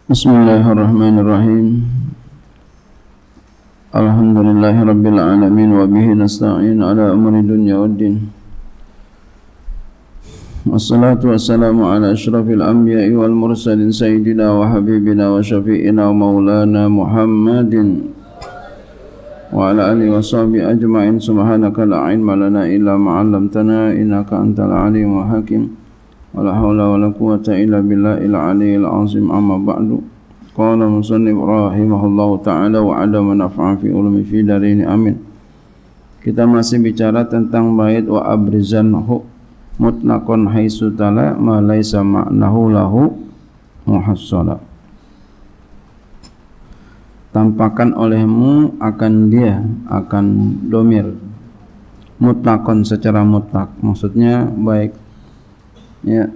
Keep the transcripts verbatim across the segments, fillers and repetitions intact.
Bismillahirrahmanirrahim. Alhamdulillahirabbil alamin wa bihi nasta'in ala umuri dunya waddin. Wassalatu wassalamu ala asyrafil anbiya'i wal mursalin sayyidina wa habibina wa syafi'ina wa maulana Muhammadin wa ala alihi wa sahbihi ajma'in. Subhanaka la ilma lana illa ma 'allamtana innaka antal alimul hakim. Wala haula wala quwwata illa billahil aliyyil azim. Amma ba'du. Qala musannif rahimahullahu ta'ala wa 'adama naf'an fi ulumi fi darini amin. Kita masih bicara tentang bait wa abrizanhu mutlaqan haitsu tala ma laisa ma'nahu lahu muhassala. Tampakkan olehmu akan dia, akan domir mutlaqan secara mutlak, maksudnya baik ya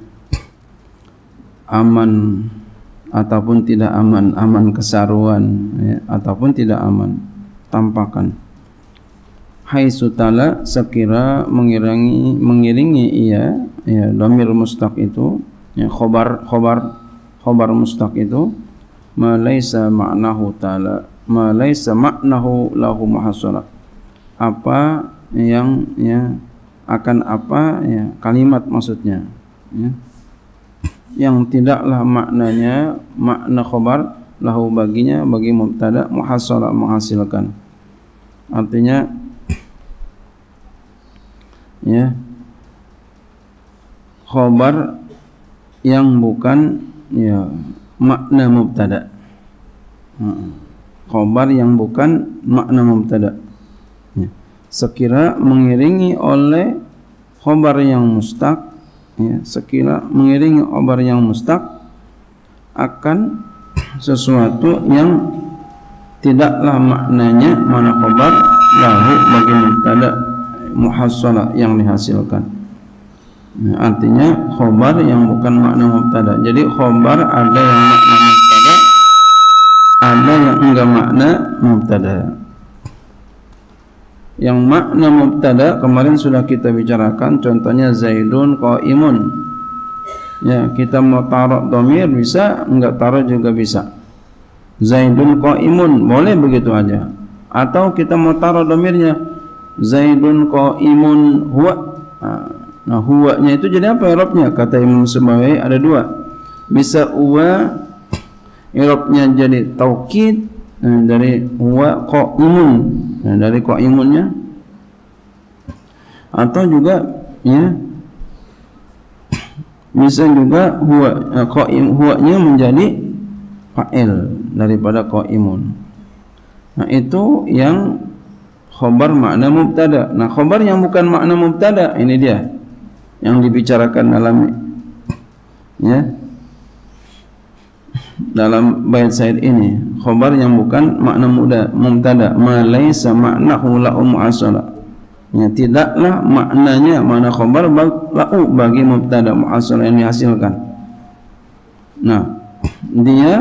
aman ataupun tidak aman, aman kesaruan ya, ataupun tidak aman, tampakkan haitsu tala sekira mengiringi mengiringi ia ya dhamir mustaq itu ya khobar khobar khobar mustaq itu ma laisa ma'nahu ta'ala ma laisa ma'nahu lahu muhassala, apa yang ya akan apa ya kalimat maksudnya ya, yang tidaklah maknanya makna khobar lahu baginya bagi mubtada muhassala menghasilkan, artinya ya khobar yang bukan ya makna mubtada, khobar yang bukan makna mubtada ya, sekira mengiringi oleh khobar yang mustaq ya, sekira mengiringi khobar yang mustaq akan sesuatu yang tidaklah maknanya mana khobar lahu bagi mubtada muhassala yang dihasilkan. Nah, artinya khobar yang bukan makna mubtada. Jadi khobar ada yang makna mubtada, ada yang enggak makna mubtada. Yang makna mubtada kemarin sudah kita bicarakan, contohnya Zaidun qaimun. Ya, kita mau taruh dhamir bisa, enggak taruh juga bisa. Zaidun qaimun boleh begitu aja. Atau kita mau taruh dhamirnya Zaidun qaimun huwa. Nah, huwa-nya itu jadi apa i'rabnya? Kata Imam Sebawi ada dua. Bisa huwa i'rabnya jadi taukid dari huwa qaimun. Nah, dari qaimunnya, atau juga ya bisa juga huwa qaim huwa-nya menjadi fa'il daripada qaimun. Nah, itu yang khobar makna mubtada. Nah, khobar yang bukan makna mubtada ini dia yang dibicarakan dalam ya dalam bait Said ini, khobar yang bukan makna mubtada ma laisa ma'nahu lahu muhassala ya, tidaklah maknanya makna khobar lahu bagi mubtada muhassala yang dihasilkan. Nah, dia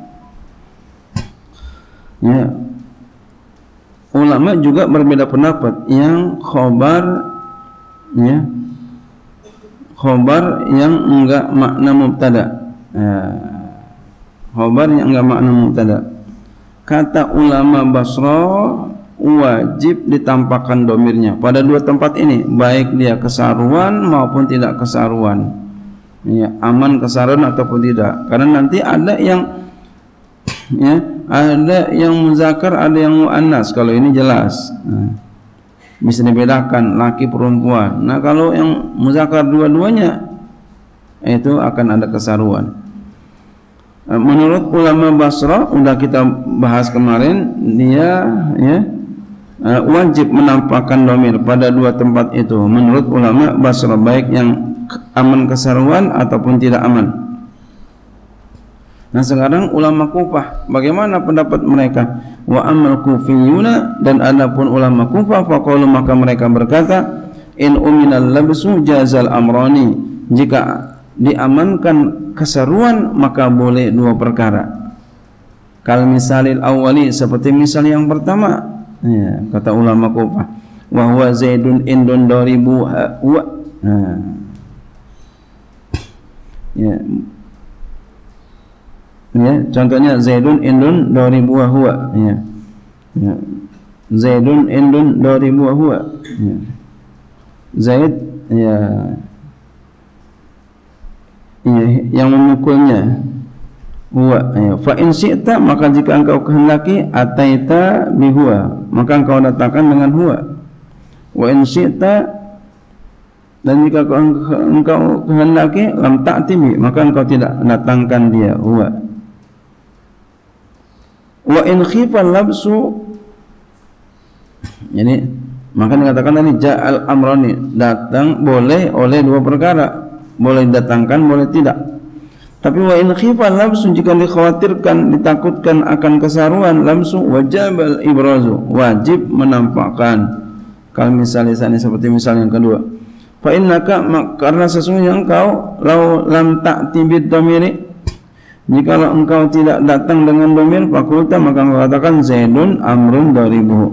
ya ulama juga berbeda pendapat yang khobar ya khobar yang enggak makna mubtada ya, khobar yang enggak makna mubtada. Kata ulama Basra wajib ditampakkan domirnya pada dua tempat ini, baik dia kesaruan maupun tidak kesaruan ya, aman kesaruan ataupun tidak, karena nanti ada yang ya ada yang muzakkar, ada yang muannas. Kalau ini jelas nah, bisa dibedakan laki perempuan. Nah, kalau yang muzakkar dua-duanya itu akan ada kesaruan. Menurut ulama Basra udah kita bahas kemarin, dia ya wajib menampakkan dhamir pada dua tempat itu menurut ulama Basra, baik yang aman kesaruan ataupun tidak aman. Nah, sekarang ulama Kufah bagaimana pendapat mereka? Wa amal kufiyuna, dan adapun ulama Kufah faqalu maka mereka berkata in uminal labsu jazal amrani, jika diamankan keseruan maka boleh dua perkara. Kal misalil awwali, seperti misal yang pertama ya, kata ulama Kufah wa huwa zaidun indun daribu wa nah, ya Ya, contohnya Zaidun indun daribu wa huwa. Ya. Ya. Zaidun indun daribu wa huwa. Ya. Zaid ya, ya yang memukulnya. Huwa. Ya. Fa in syi'ta, maka jika engkau kehendaki, ataita bi huwa, maka engkau datangkan dengan huwa. Wa in syi'ta, dan jika engkau kehendaki, lam ta'ti bi, maka engkau tidak datangkan dia huwa. Wa in khifal labsu, jadi maka dikatakan tadi ja'al amrani, datang boleh oleh dua perkara, boleh datangkan, boleh tidak. Tapi wa in khifal labsu, jika dikhawatirkan, ditakutkan akan kesaruan labsu, wajibal ibrazu, wajib menampakkan. Kalau misalnya seperti misal yang kedua, fa innaka, karena sesungguhnya engkau lau lam ta'ti bid dhamiri, jikalau engkau tidak datang dengan dhamir, fakulta, maka engkau katakan Zaidun amrun daribuhu.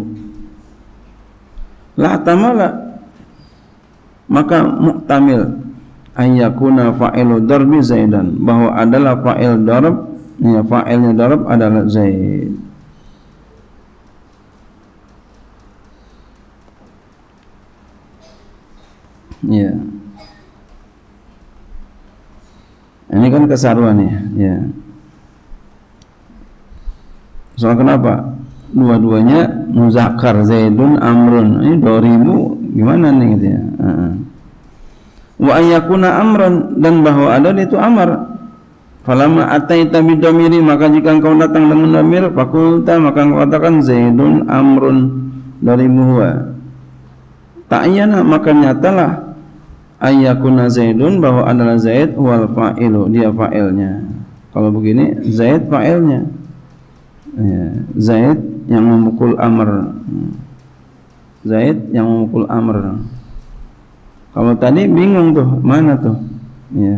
La tamala, maka muktamil ayyakuna fa'ilu darbi Zaidan, bahwa adalah fa'il darab, ya fa'ilnya darab adalah Zaid. Ya. Ini kan kesaruan ya. Ya. Soal kenapa? Dua-duanya muzakkar, Zaidun amrun. Ini dua ribu gimana nih gitu ya. Uh-huh. Wa ayyakuna amran, dan bahwa ada itu amar. Falamma ataita bidhamiri, maka jika engkau datang dengan dhamir, fakulta, maka engkau katakan Zaidun amrun dari huwa. Ta'ayyana, maka nyatalah ayyakuna Zaidun, bahwa adalah Zaid wal fa'ilu, dia fa'ilnya. Kalau begini Zaid fa'ilnya. Ya, Zaid yang memukul amr. Zaid yang memukul amr. Kalau tadi bingung tuh, mana tuh? Ya.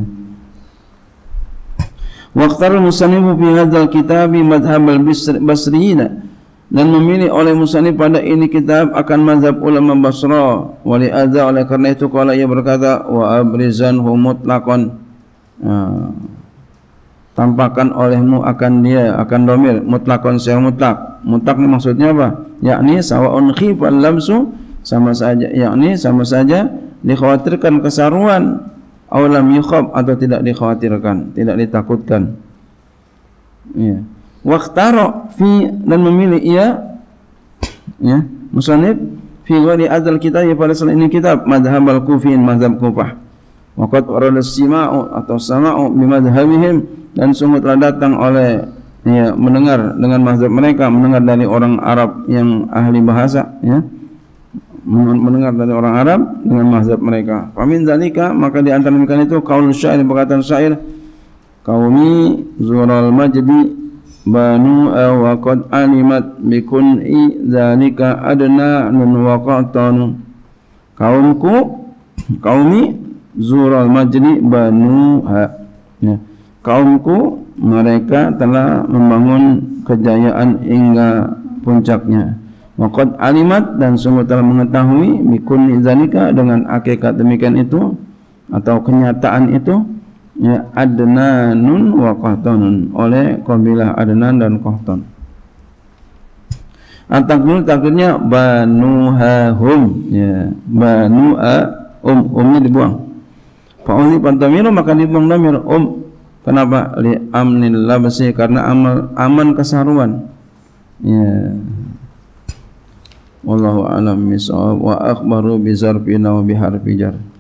Waqtar musannifu fi hadzal kitabi madhhab al-basriyin, dan memilih oleh musannif pada ini kitab akan mazhab ulama Basra. Wali adza, oleh karena itu kalau ia berkata wa abrizanhu mutlaqan, nah, tampakkan olehmu akan dia, akan domir mutlaqan, secara mutlak. Mutlak ini maksudnya apa? Yakni sawa'un khifal labsu, sama saja, yakni sama saja dikhawatirkan kesaruan, aw lam yukhab, atau tidak dikhawatirkan, tidak ditakutkan. Ya. Waqtara fi, dan memilih ia, ya, musannif fi ghairi adzal kitab, pada selain ini kitab madhhab al-kufiyin, mazhab Kufah. Waqad warada sima'u atau sama'u bi madhhabihim, dan sungguh telah datang oleh, ya, mendengar dengan mazhab mereka, mendengar dari orang Arab yang ahli bahasa, ya, mendengar dari orang Arab dengan mazhab mereka. Famin zalika, maka di antara mereka itu qaul syair, perkataan syair, qaumi zural majdi banu wa qad alimat bikun i zalika adna nun waqatan. Kaumku, qaumi zural majdi banu ha, ya, kaumku mereka telah membangun kejayaan hingga puncaknya. Waqad alimat, dan sungguh telah mengetahui bikun zalika, dengan hakikat demikian itu atau kenyataan itu, ya, adnanun wa qahtanun, oleh kabilah Adnan dan Qahtan. At-takbir takdirnya banuhahum, ya, banu'a um, umnya dibuang. Fa'uli pantamiru, maka dibuang damir um. Kenapa? Li amnil labsi, karena amal aman kesaruan. Ya. Wallahu a'lam bishawab, wa akhbaru bi zarfina wa bi harfi jar.